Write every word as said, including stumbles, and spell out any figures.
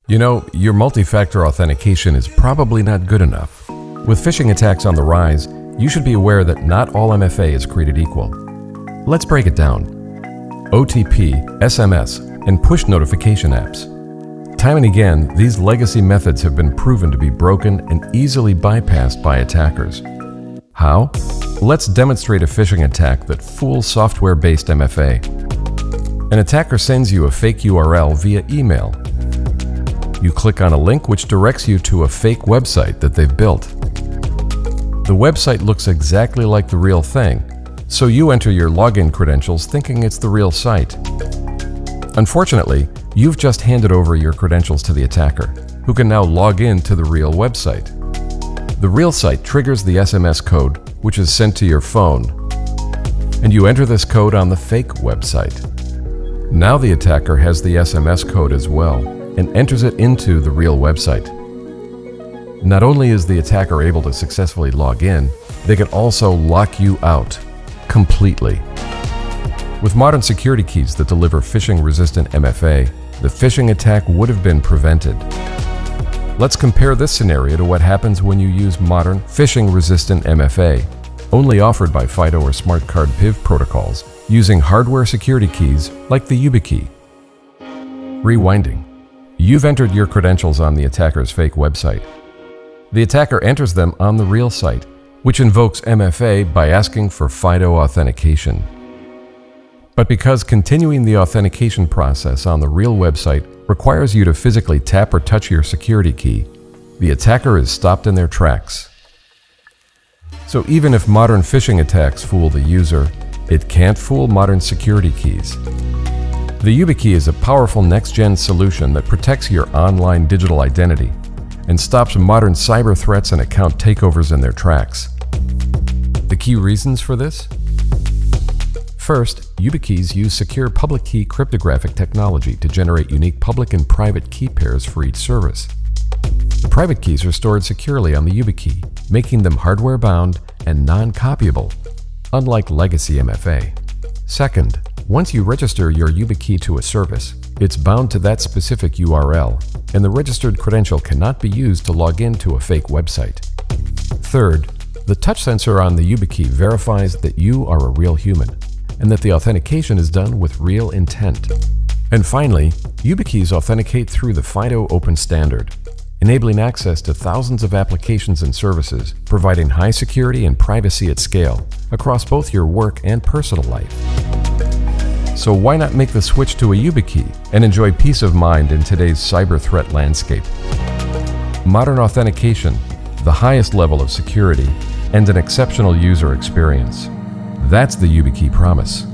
You know, your multi-factor authentication is probably not good enough. With phishing attacks on the rise, you should be aware that not all M F A is created equal. Let's break it down. O T P, S M S, and push notification apps. Time and again, these legacy methods have been proven to be broken and easily bypassed by attackers. How? Let's demonstrate a phishing attack that fools software-based M F A. An attacker sends you a fake U R L via email. You click on a link which directs you to a fake website that they've built. The website looks exactly like the real thing, so you enter your login credentials thinking it's the real site. Unfortunately, you've just handed over your credentials to the attacker, who can now log in to the real website. The real site triggers the S M S code, which is sent to your phone, and you enter this code on the fake website. Now the attacker has the S M S code as well, and enters it into the real website. Not only is the attacker able to successfully log in, they can also lock you out completely. With modern security keys that deliver phishing-resistant M F A, the phishing attack would have been prevented. Let's compare this scenario to what happens when you use modern phishing-resistant M F A, only offered by FIDO or smart card P I V protocols, using hardware security keys like the YubiKey. Rewinding. You've entered your credentials on the attacker's fake website. The attacker enters them on the real site, which invokes M F A by asking for FIDO authentication. But because continuing the authentication process on the real website requires you to physically tap or touch your security key, the attacker is stopped in their tracks. So even if modern phishing attacks fool the user, it can't fool modern security keys. The YubiKey is a powerful next-gen solution that protects your online digital identity and stops modern cyber threats and account takeovers in their tracks. The key reasons for this? First, YubiKeys use secure public key cryptographic technology to generate unique public and private key pairs for each service. The private keys are stored securely on the YubiKey, making them hardware-bound and non-copyable, unlike legacy M F A. Second, once you register your YubiKey to a service, it's bound to that specific U R L, and the registered credential cannot be used to log into a fake website. Third, the touch sensor on the YubiKey verifies that you are a real human, and that the authentication is done with real intent. And finally, YubiKeys authenticate through the FIDO Open Standard, enabling access to thousands of applications and services, providing high security and privacy at scale across both your work and personal life. So why not make the switch to a YubiKey and enjoy peace of mind in today's cyber threat landscape? Modern authentication, the highest level of security, and an exceptional user experience. That's the YubiKey promise.